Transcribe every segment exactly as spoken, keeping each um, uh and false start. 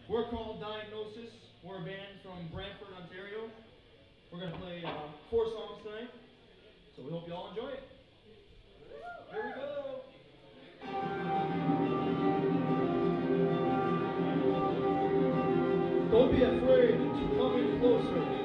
We're called Diagnosis. We're a band from Brantford, Ontario. We're going to play uh, four songs tonight, so we hope you all enjoy it. Here we go. Don't be afraid to come in closer.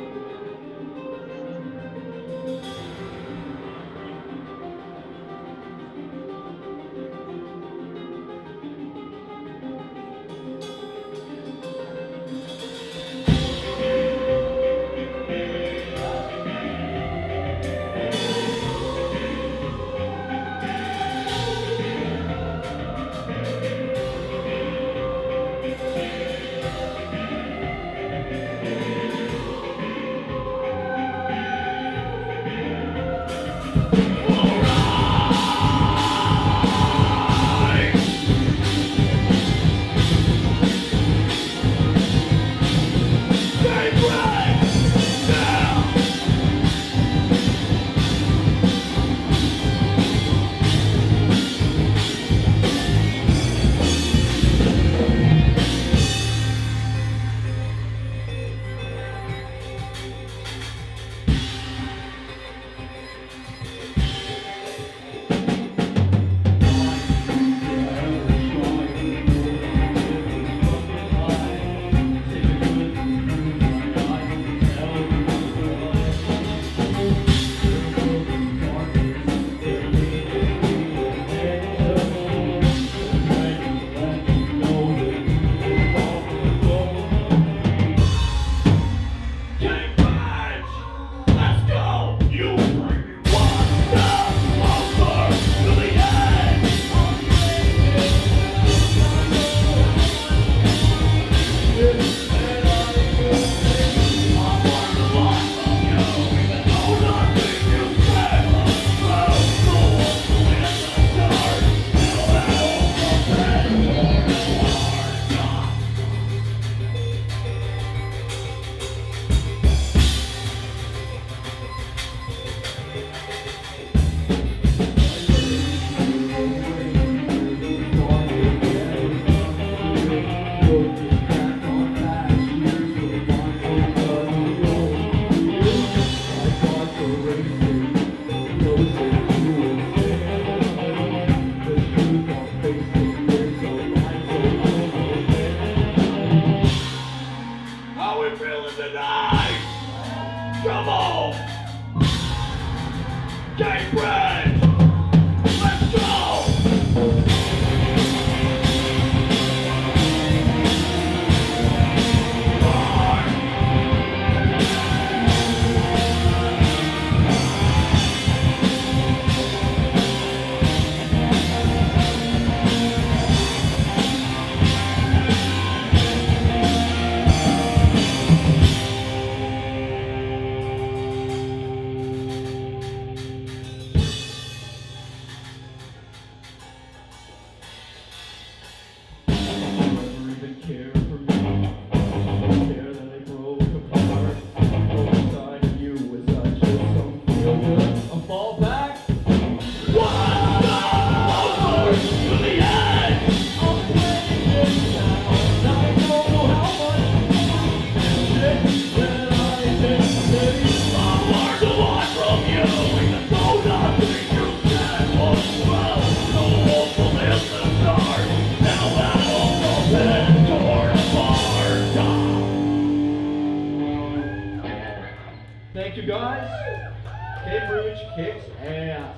Thank you guys. Cambridge kicks ass.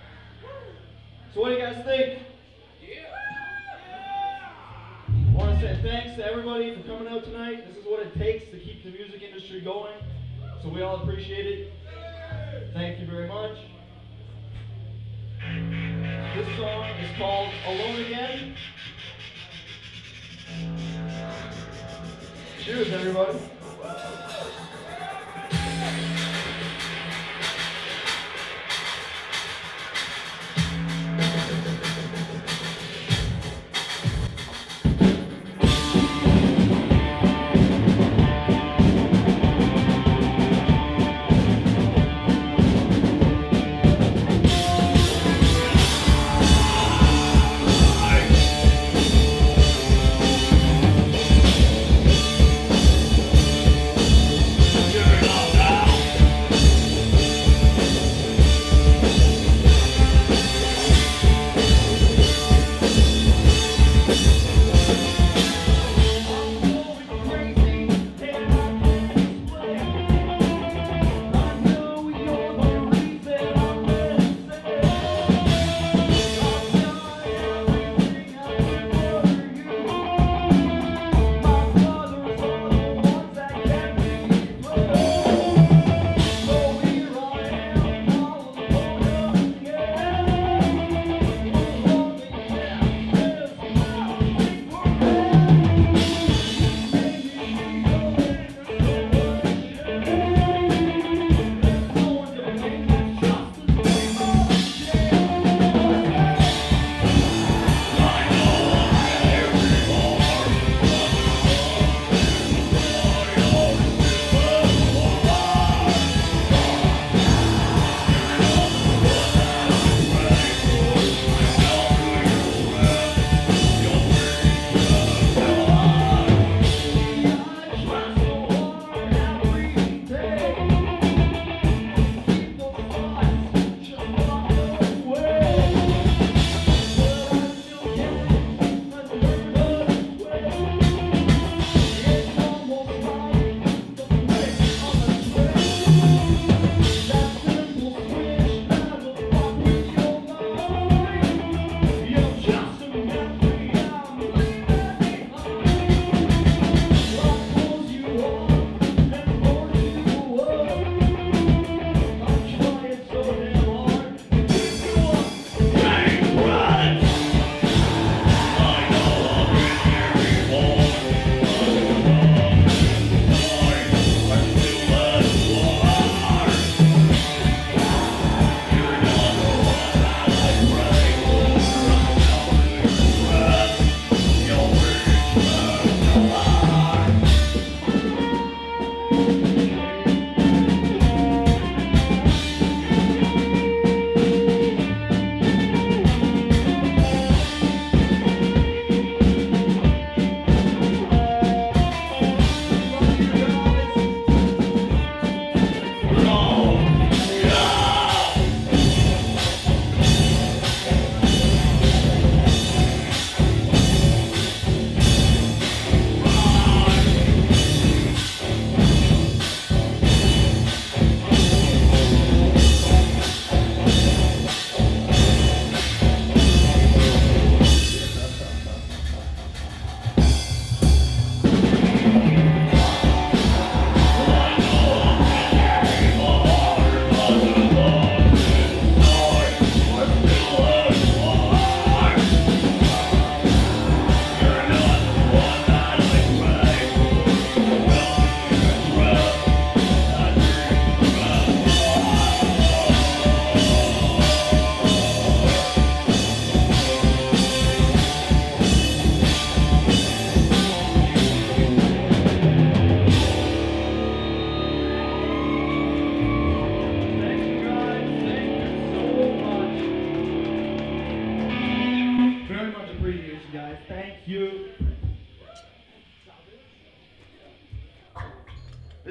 So what do you guys think? I want to say thanks to everybody for coming out tonight. This is what it takes to keep the music industry going. So we all appreciate it. Thank you very much. This song is called Alone Again. Cheers, everybody.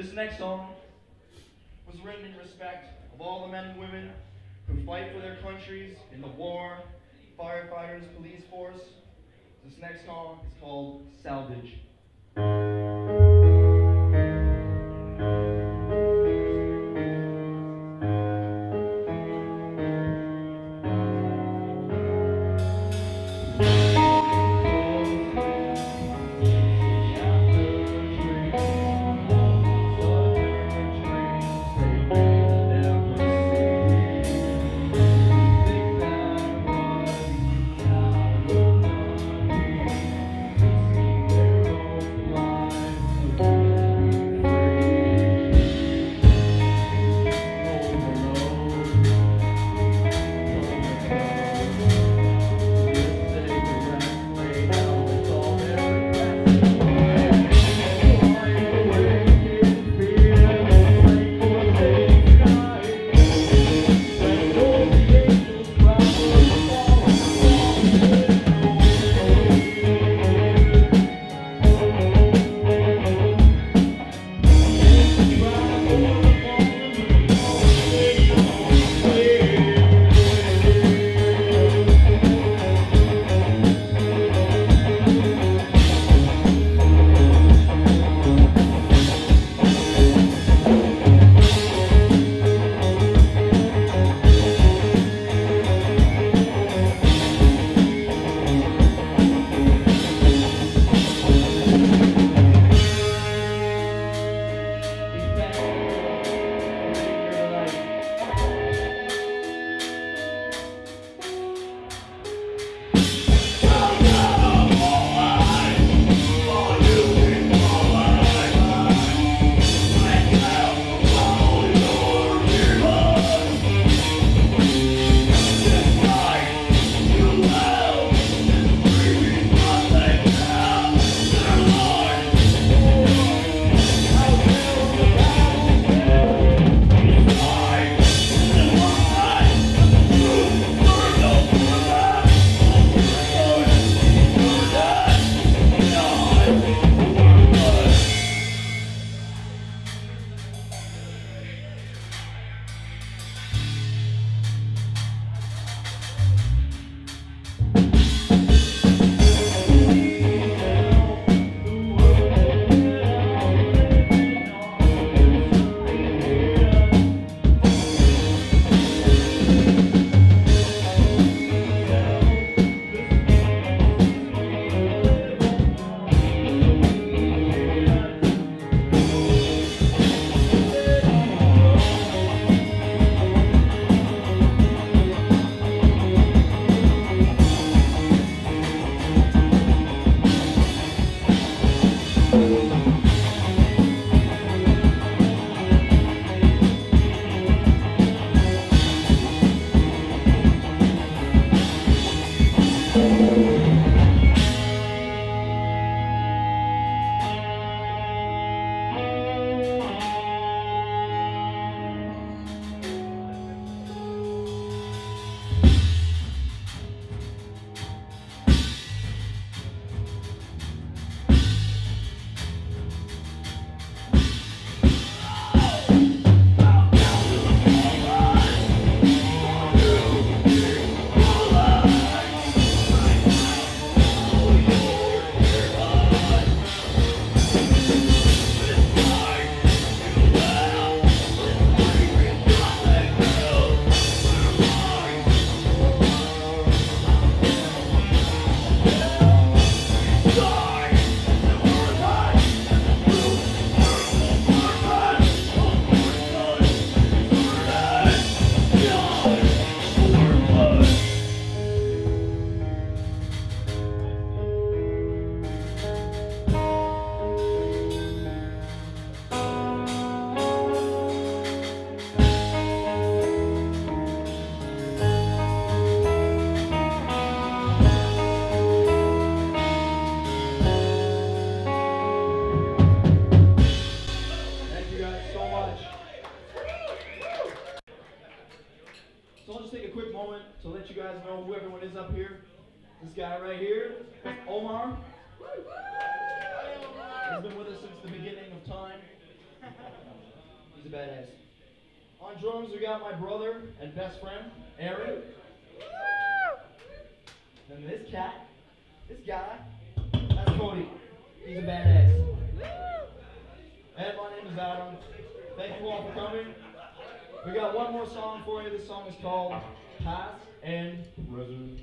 This next song was written in respect of all the men and women who fight for their countries in the war, firefighters, police force. This next song is called Salvage. This guy right here, Omar. He's been with us since the beginning of time. He's a badass. On drums, we got my brother and best friend, Aaron. And this cat, this guy, that's Cody. He's a badass. And my name is Adam. Thank you all for coming. We got one more song for you. This song is called Past and Present.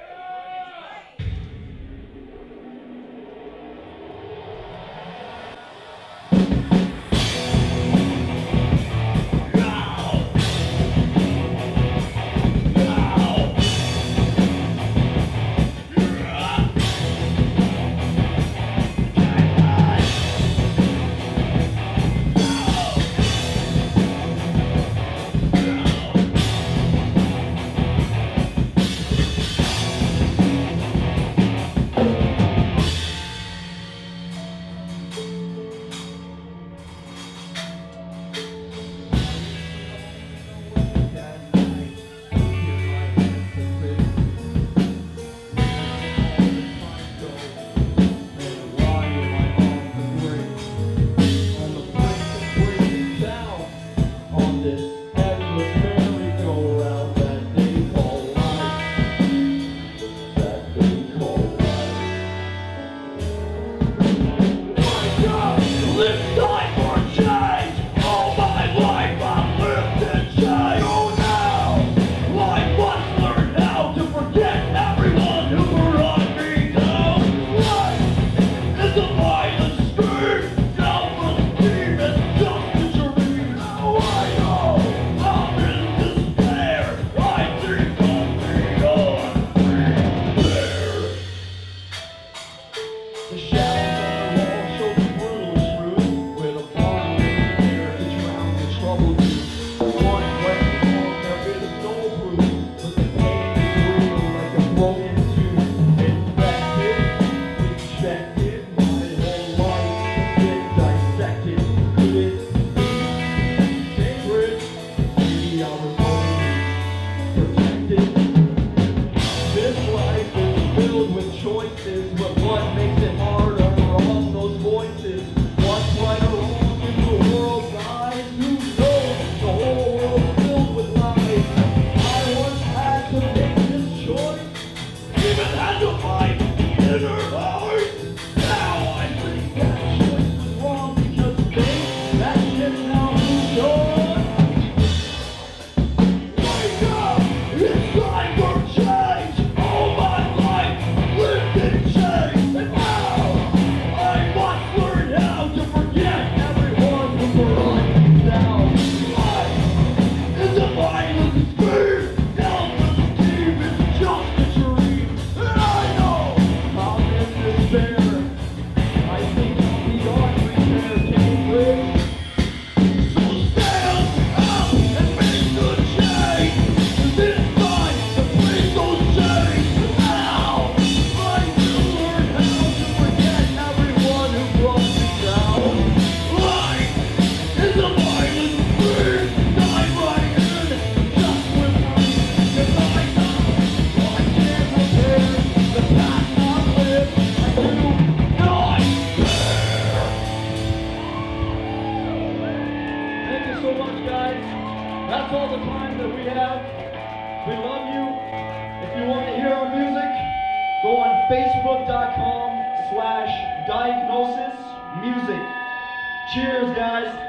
That's all the time that we have. We love you. If you want to hear our music, go on facebook.com slash diagnosis music. Cheers, guys.